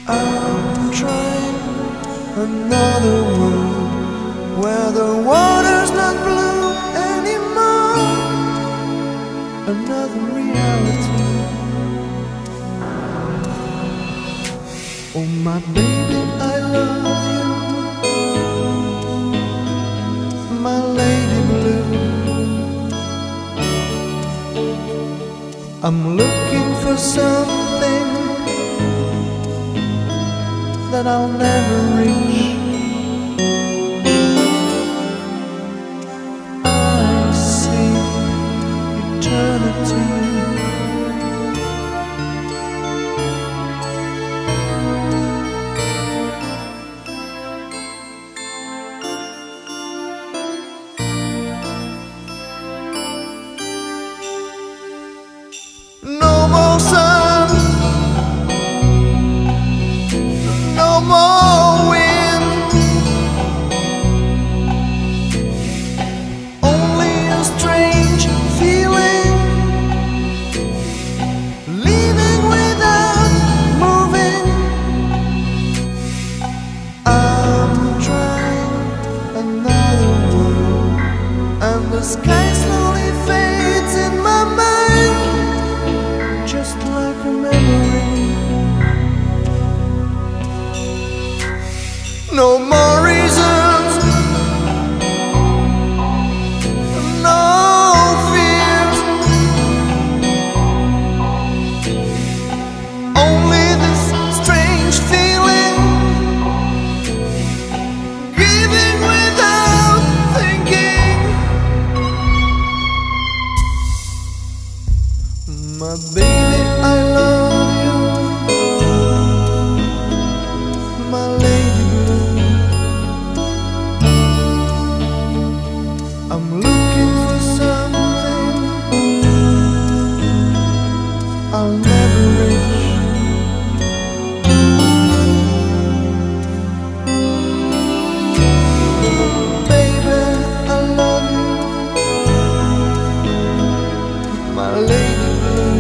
I'm trying another world where the water's not blue anymore. Another reality. Oh my baby, I love you, my lady blue. I'm looking for something that I'll never reach. I see eternity. No more sun, no more wind, only a strange feeling, leaving without moving. I'm trying another world, and the sky slowly fades in my mind, just like a memory. No more reasons, no fears, only this strange feeling, giving without thinking. My baby, I love you, my lady blue. I'm looking for something I'll never reach. Baby, I love you, my lady blue.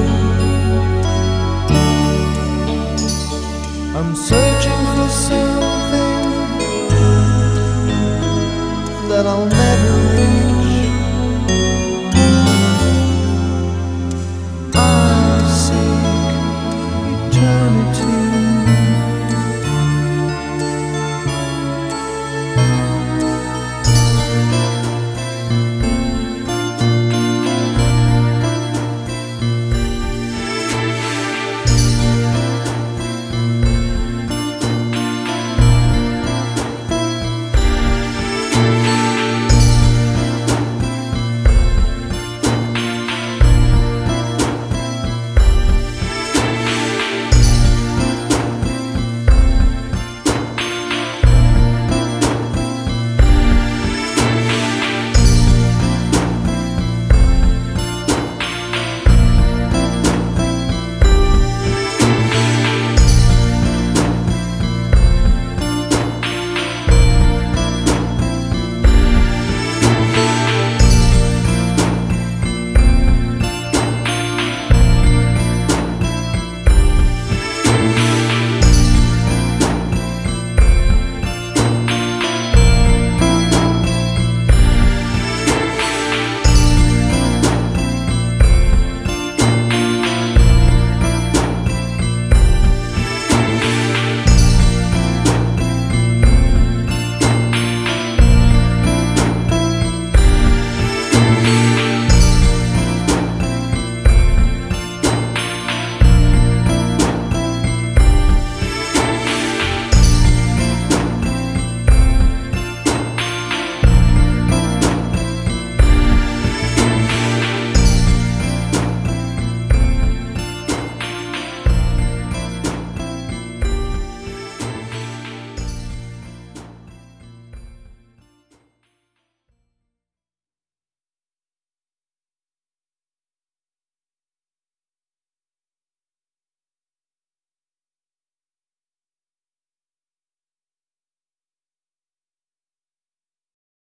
I'm searching for something that I'll never reach.